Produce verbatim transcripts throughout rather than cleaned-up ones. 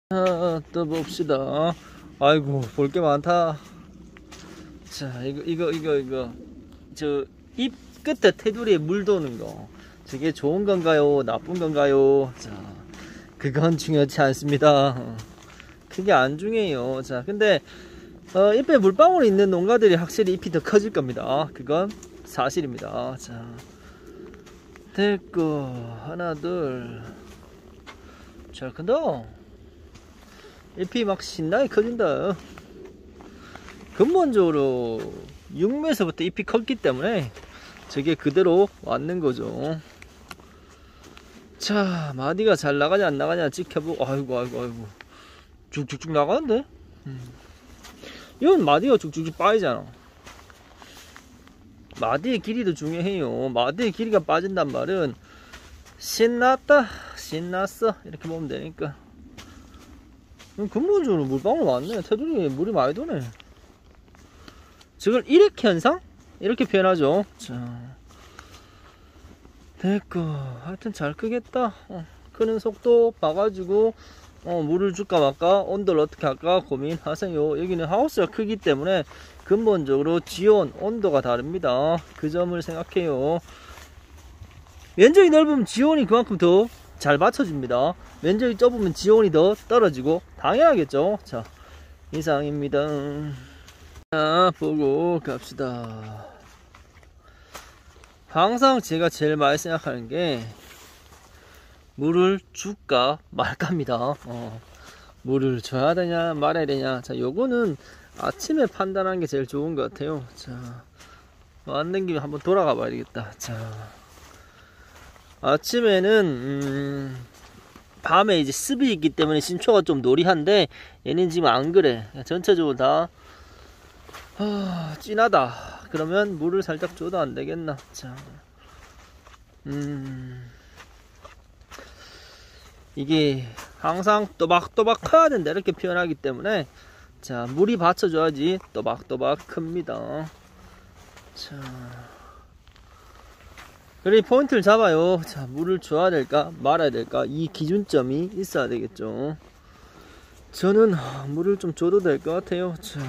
아, 또 봅시다. 아이고, 볼 게 많다. 자, 이거, 이거, 이거, 이거. 저, 잎 끝에 테두리에 물 도는 거. 저게 좋은 건가요? 나쁜 건가요? 자, 그건 중요하지 않습니다. 그게 안 중요해요. 자, 근데, 어, 잎에 물방울이 있는 농가들이 확실히 잎이 더 커질 겁니다. 그건 사실입니다. 자, 됐고, 하나, 둘. 잘 큰다. 잎이 막 신나게 커진다. 근본적으로 육매에서부터 잎이 컸기 때문에 저게 그대로 왔는 거죠. 자, 마디가 잘 나가냐 안 나가냐 지켜보고. 아이고 아이고 아이고 쭉쭉쭉 나가는데. 음. 이건 마디가 쭉쭉쭉 빠지잖아. 마디의 길이도 중요해요. 마디의 길이가 빠진단 말은 신났다, 신났어, 이렇게 보면 되니까. 근본적으로 물방울 많네. 테두리에 물이 많이 도네. 저걸 일액 현상? 이렇게 표현하죠. 자, 됐고, 하여튼 잘 크겠다. 어, 크는 속도 봐가지고 어, 물을 줄까 말까, 온도를 어떻게 할까 고민하세요. 여기는 하우스가 크기 때문에 근본적으로 지온, 온도가 다릅니다. 그 점을 생각해요. 면적이 넓으면 지온이 그만큼 더 잘 받쳐집니다. 면적이 좁으면 지온이 더 떨어지고 당연하겠죠. 자, 이상입니다. 자, 보고 갑시다. 항상 제가 제일 많이 생각하는 게 물을 줄까 말까입니다. 어, 물을 줘야 되냐 말아야 되냐. 자, 요거는 아침에 판단하는 게 제일 좋은 것 같아요. 자, 왔는 김에 한번 돌아가 봐야 되겠다. 자, 아침에는 음, 밤에 이제 습이 있기 때문에 신초가 좀 노리한데 얘는 지금 안 그래. 전체적으로 다 아, 진하다. 그러면 물을 살짝 줘도 안 되겠나. 자, 음, 이게 항상 또박또박 커야 된다 이렇게 표현하기 때문에 자, 물이 받쳐줘야지 또박또박 큽니다. 자, 그래 포인트를 잡아요. 자, 물을 줘야 될까 말아야 될까, 이 기준점이 있어야 되겠죠. 저는 물을 좀 줘도 될 것 같아요. 자,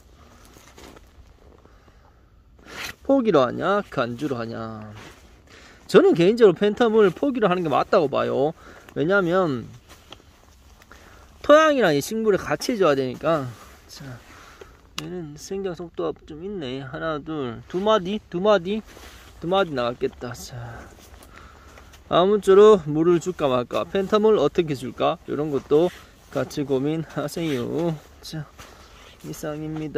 포기로 하냐 간주로 하냐. 저는 개인적으로 팬텀을 포기로 하는 게 맞다고 봐요. 왜냐면 토양이랑 이 식물을 같이 해줘야 되니까. 자, 얘는 생장 속도가 좀 있네. 하나 둘 두 마디 두 마디 두 마디 나갔겠다. 자, 아무쪼록 물을 줄까 말까, 팬텀을 어떻게 줄까, 이런 것도 같이 고민하세요. 자, 이상입니다.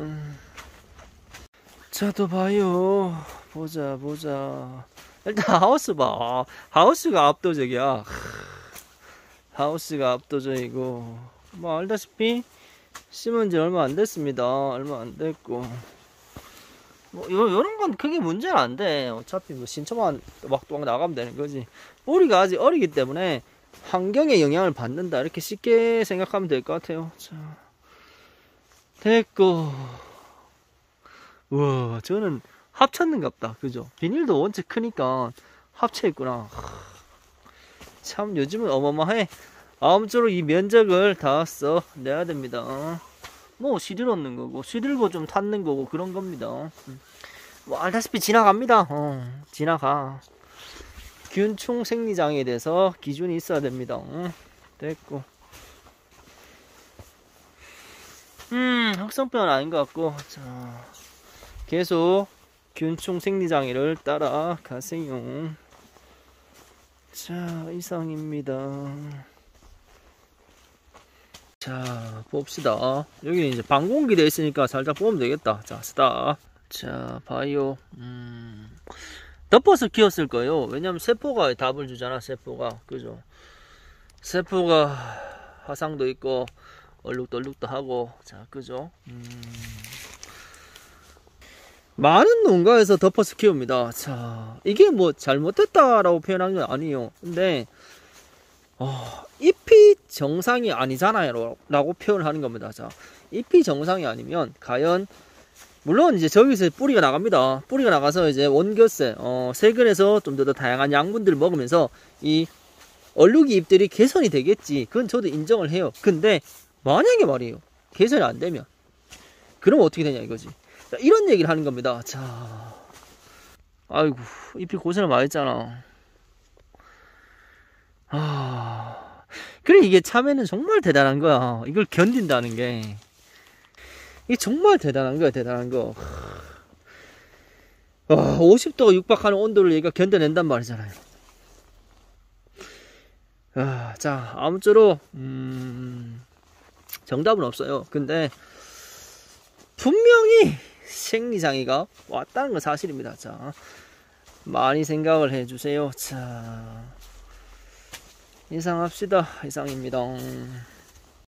자, 또 봐요. 보자 보자. 일단 하우스 봐. 하우스가 압도적이야. 하우스가 압도적이고, 뭐 알다시피 심은 지 얼마 안 됐습니다. 얼마 안 됐고, 뭐 요, 요런 건 크게 문제는 안 돼. 어차피 뭐 신초만 또박또박 나가면 되는 거지. 뿌리가 아직 어리기 때문에 환경에 영향을 받는다 이렇게 쉽게 생각하면 될 것 같아요. 자, 됐고. 우와, 저는 합쳤는갑다. 그죠? 비닐도 원체 크니까 합쳐있구나. 참 요즘은 어마어마해. 아무쪼록 이 면적을 다 써내야 됩니다. 뭐 시들 얻는 거고 시들고 좀 탔는 거고 그런 겁니다. 뭐 알다시피 지나갑니다. 어, 지나가. 균충 생리장애에 대해서 기준이 있어야 됩니다. 어, 됐고. 음, 흑성병은 아닌 것 같고. 자, 계속 균충 생리장애를 따라가세요. 자, 이상입니다. 자, 봅시다. 여기 이제 방공기 되어 있으니까 살짝 보면 되겠다. 자, 스타. 자, 바이오. 음, 덮어서 키웠을 거예요. 왜냐면 세포가 답을 주잖아, 세포가. 그죠? 세포가 화상도 있고 얼룩도 얼룩도 하고. 자, 그죠? 음, 많은 농가에서 덮어서 키웁니다. 자, 이게 뭐 잘못됐다라고 표현한 건 아니에요. 근데 어, 잎이 정상이 아니잖아요 라고 표현을 하는 겁니다. 자, 잎이 정상이 아니면 과연, 물론 이제 저기서 뿌리가 나갑니다. 뿌리가 나가서 이제 원겨세, 어, 세근에서 좀 더 다양한 양분들을 먹으면서 이 얼룩이 잎들이 개선이 되겠지. 그건 저도 인정을 해요. 근데 만약에 말이에요, 개선이 안 되면 그럼 어떻게 되냐 이거지. 자, 이런 얘기를 하는 겁니다. 자, 아이고, 잎이 고생을 많이 했잖아. 아, 그래, 이게 참외는 정말 대단한 거야. 이걸 견딘다는 게 이게 정말 대단한 거야. 대단한 거. 와, 오십 도가 육박하는 온도를 얘가 견뎌낸단 말이잖아요. 아, 자, 아무쪼록 음, 정답은 없어요. 근데 분명히 생리장애가 왔다는 건 사실입니다. 자, 많이 생각을 해주세요. 자, 이상합시다. 이상입니다.